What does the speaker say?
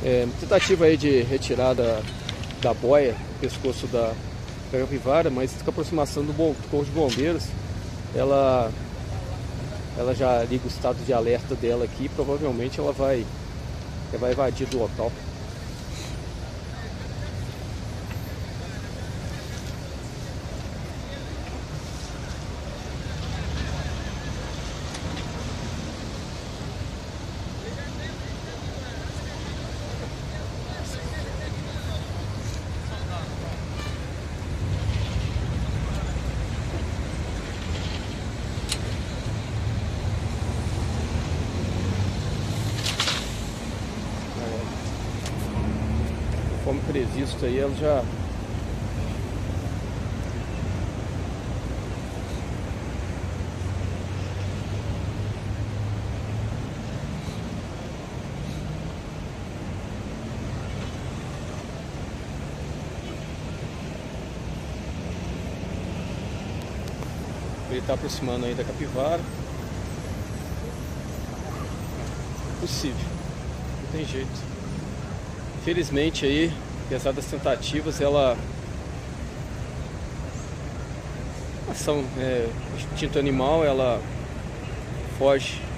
Tentativa aí de retirada da boia do pescoço da capivara, mas com a aproximação do corpo de bombeiros, ela já liga o estado de alerta dela aqui. Provavelmente ela vai invadir do local. Conforme previsto aí, ela já ele está aproximando aí da capivara. Possível, não tem jeito. Infelizmente aí, apesar das tentativas, ela ação instinto animal, ela foge